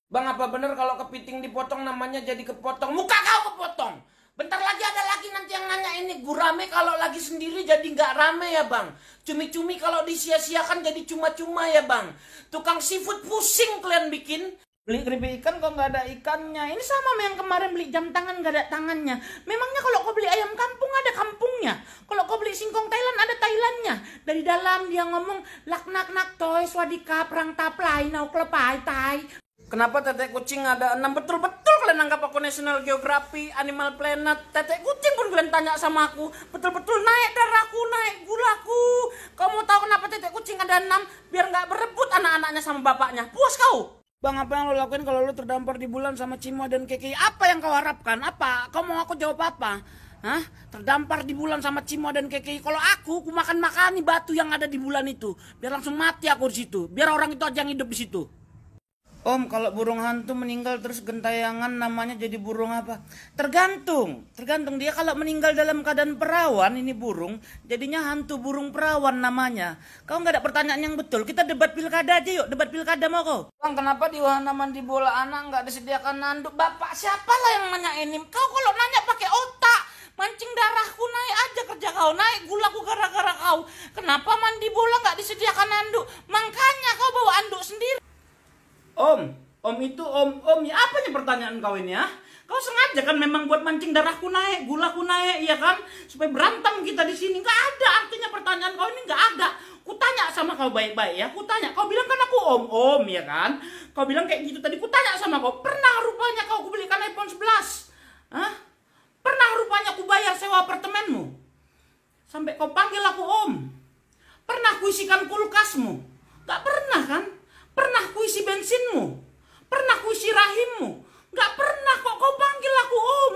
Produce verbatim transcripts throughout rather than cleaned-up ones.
Bang, apa bener kalau kepiting dipotong namanya jadi kepotong? Muka kau kepotong. Bentar lagi ada lagi nanti yang nanya ini gurame kalau lagi sendiri jadi nggak rame ya bang. Cumi-cumi kalau disia-siakan jadi cuma-cuma ya bang. Tukang seafood pusing kalian bikin. Beli keripik ikan kok nggak ada ikannya. Ini sama sama yang kemarin beli jam tangan nggak ada tangannya. Memangnya kalau kau beli ayam kampung ada kampungnya. Kalau kau beli singkong Thailand ada Thailandnya. Dari dalam dia ngomong lak nak nak toy swadika perang taplai nau klepai tai. Kenapa tetek kucing ada enam? Betul-betul kalian anggap aku National Geography, Animal Planet. Tetek kucing pun kalian tanya sama aku. Betul-betul naik darahku, naik gulaku. Kau mau tahu kenapa tetek kucing ada enam? Biar nggak berebut anak-anaknya sama bapaknya. Puas kau? Bang, apa yang lo lakuin kalau lo terdampar di bulan sama Cimo dan Keki? Apa yang kau harapkan? Apa? Kau mau aku jawab apa? Hah? Terdampar di bulan sama Cimo dan Keki. Kalau aku, aku makan-makani batu yang ada di bulan itu. Biar langsung mati aku di situ. Biar orang itu aja yang hidup di situ. Om, kalau burung hantu meninggal terus gentayangan namanya jadi burung apa? Tergantung, tergantung dia kalau meninggal dalam keadaan perawan ini burung, jadinya hantu burung perawan namanya. Kau nggak ada pertanyaan yang betul, kita debat pilkada aja yuk, debat pilkada mau kau? Bang, kenapa di wahana mandi bola anak nggak disediakan nanduk? Bapak siapa lah yang nanya ini? Kau kalau nanya pakai otak, mancing darahku naik aja kerja kau, naik gulaku gara-gara kau. Kenapa mandi bola nggak disediakan nanduk? Makanya kau bawa anduk sendiri. Om, om itu om, om ya apa nih pertanyaan kau ini ya? Kau sengaja kan memang buat mancing darahku naik, gulaku naik, ya kan? Supaya berantem kita di sini. Nggak ada artinya pertanyaan kau ini nggak ada. Kutanya sama kau baik-baik ya, kutanya. Kau bilang kan aku om-om ya kan? Kau bilang kayak gitu tadi. Kutanya sama kau, pernah rupanya kau kubelikan iPhone sebelas? Hah? Pernah rupanya aku bayar sewa apartemenmu? Sampai kau panggil aku om? Pernah kuisikan kulkasmu? Nggak pernah kan? Pernah kuisi bensinmu? Pernah kuisi rahimmu? Gak pernah kok kau panggil aku om.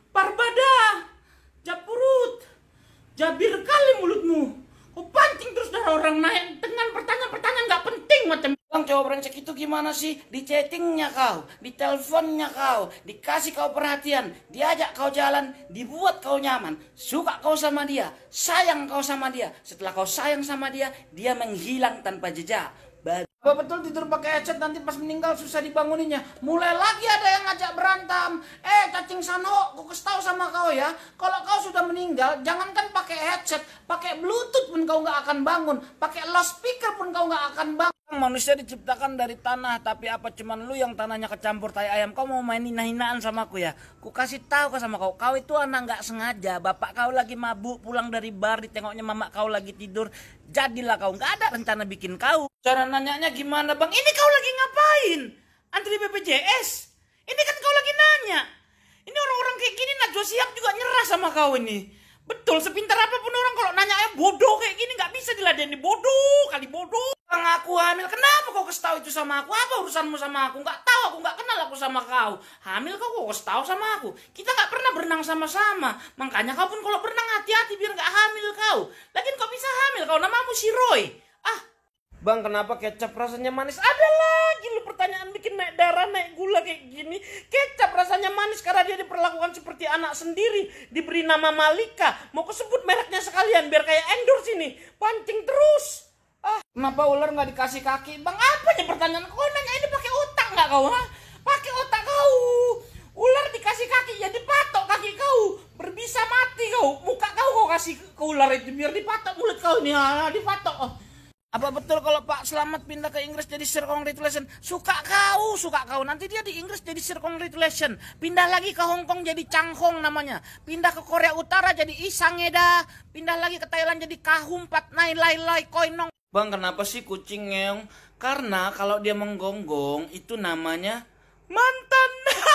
Parbada, Japurut, jabir kali mulutmu. Kau pancing terus darah orang naik dengan pertanyaan-pertanyaan gak penting macam. Bang, cowok brengsek itu gimana sih? Di chattingnya kau, di teleponnya kau, dikasih kau perhatian, diajak kau jalan, dibuat kau nyaman, suka kau sama dia, sayang kau sama dia. Setelah kau sayang sama dia, dia menghilang tanpa jejak. Apa betul tidur pakai headset nanti pas meninggal susah dibanguninnya? Mulai lagi ada yang ngajak berantem. Eh cacing sano, aku kasih tahu sama kau ya. Kalau kau sudah meninggal, jangankan pakai headset, pakai bluetooth pun kau nggak akan bangun, pakai loudspeaker pun kau nggak akan bangun. Manusia diciptakan dari tanah, tapi apa cuman lu yang tanahnya kecampur tai ayam? Kau mau main hina-hinaan sama aku ya? Ku kasih tahu ke sama kau, kau itu anak nggak sengaja. Bapak kau lagi mabuk pulang dari bar, ditengoknya mamak kau lagi tidur. Jadilah kau, nggak ada rencana bikin kau. Cara nanyanya gimana bang? Ini kau lagi ngapain? Antri B P J S? Ini kan kau lagi nanya. Ini orang-orang kayak gini Najwa Shihab juga nyerah sama kau ini. Betul, sepintar apapun orang kalau nanya eh bodoh kayak gini nggak bisa diladeni. Bodoh kali bodoh. Bang, aku hamil. Kenapa kau kasih tahu itu sama aku? Apa urusanmu sama aku? Nggak tahu, aku nggak kenal aku sama kau. Hamil kau kok kasih tahu sama aku? Kita nggak pernah berenang sama-sama. Makanya kau pun kalau berenang hati-hati biar nggak hamil kau. Lagian kau bisa hamil kau, namamu si Roy. Ah, bang, kenapa kecap rasanya manis? Ada lagi lu pertanyaan bikin naik darah, naik gula kayak gini. Kecap rasanya manis karena dia diperlakukan seperti anak sendiri. Diberi nama Malika. Mau kesebut mereknya sekalian biar kayak endorse ini. Pancing terus. Ah, kenapa ular nggak dikasih kaki? Bang, apa nih pertanyaan? Kau nanya ini pakai otak nggak kau? Ha? Pakai otak kau. Ular dikasih kaki ya dipatok kaki kau. Berbisa mati kau. Muka kau kau kasih ke ular itu biar dipatok mulut kau ini. Ha, dipatok. Oh. Apa betul kalau Pak Slamet pindah ke Inggris jadi Sir Congratulation? Suka kau, suka kau. Nanti dia di Inggris jadi Sir Congratulation. Pindah lagi ke Hong Kong jadi Chang Hong namanya. Pindah ke Korea Utara jadi Isangeda. Pindah lagi ke Thailand jadi Kahum Pat Nai Lai Lai Koinong. Bang, kenapa sih kucing ngeong? Karena kalau dia menggonggong itu namanya mantan.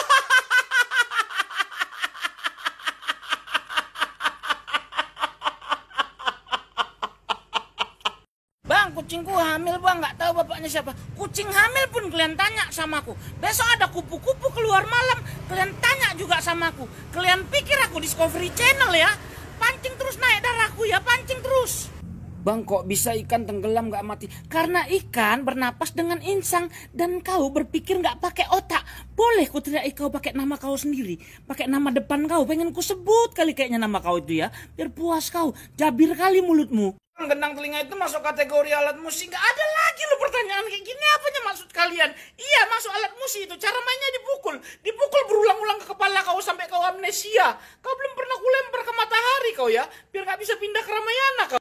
Bang, kucingku hamil bang, nggak tahu bapaknya siapa. Kucing hamil pun kalian tanya sama aku. Besok ada kupu-kupu keluar malam, kalian tanya juga sama aku. Kalian pikir aku Discovery Channel ya? Pancing terus naik darahku ya, pancing terus. Bang, kok bisa ikan tenggelam nggak mati? Karena ikan bernapas dengan insang dan kau berpikir nggak pakai otak. Boleh ku teriak kau pakai nama kau sendiri, pakai nama depan kau. Pengen ku sebut kali kayaknya nama kau itu ya, biar puas kau. Jabir kali mulutmu. Gendang telinga itu masuk kategori alat musik. Gak ada lagi lo pertanyaan kayak gini. Apanya maksud kalian? Iya, masuk alat musik itu. Cara mainnya dipukul. Dipukul berulang-ulang ke kepala kau sampai kau amnesia. Kau belum pernah kulempar ke matahari kau ya. Biar gak bisa pindah ke Ramayana kau.